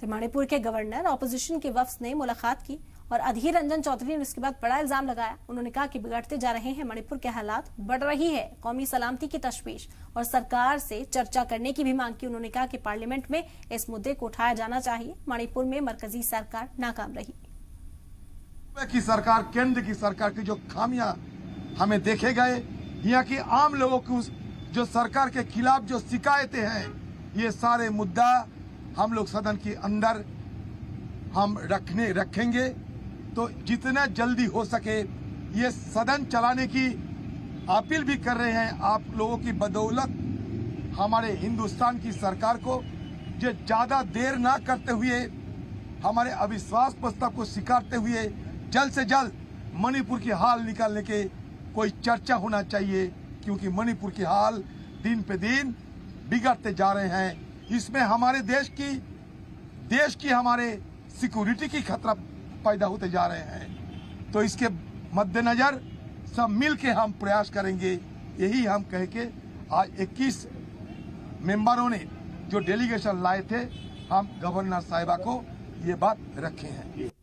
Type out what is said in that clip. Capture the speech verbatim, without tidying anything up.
तो मणिपुर के governor opposition के वफ्द ने मुलाकात की और अधीर रंजन चौधरी ने उसके बाद बड़ा इल्जाम लगाया। उन्होंने कहा कि बिगड़ते जा रहे हैं मणिपुर के हालात, बढ़ रही है कौमी सलामती की तशवीश और सरकार से चर्चा करने की भी मांग की। उन्होंने कहा कि पार्लियामेंट में इस मुद्दे को उठाया जाना चाहिए। मणिपुर में मरकजी सरकार नाकाम रही। की सरकार, केंद्र की सरकार की जो खामियां हमें देखे गए, यहाँ की आम लोगों की जो सरकार के खिलाफ जो शिकायतें हैं, ये सारे मुद्दा हम लोग सदन के अंदर हम रखने रखेंगे। तो जितना जल्दी हो सके ये सदन चलाने की अपील भी कर रहे हैं। आप लोगों की बदौलत हमारे हिंदुस्तान की सरकार को जो ज्यादा देर ना करते हुए हमारे अविश्वास प्रस्ताव को स्वीकारते हुए जल्द से जल्द मणिपुर की हाल निकालने के कोई चर्चा होना चाहिए, क्योंकि मणिपुर की हाल दिन पे दिन बिगड़ते जा रहे हैं। इसमें हमारे देश की देश की हमारे सिक्योरिटी की खतरा पैदा होते जा रहे हैं। तो इसके मद्देनजर सब मिल के हम प्रयास करेंगे। यही हम कह के आज इक्कीस मेंबरों ने जो डेलीगेशन लाए थे, हम गवर्नर साहिबा को ये बात रखे हैं।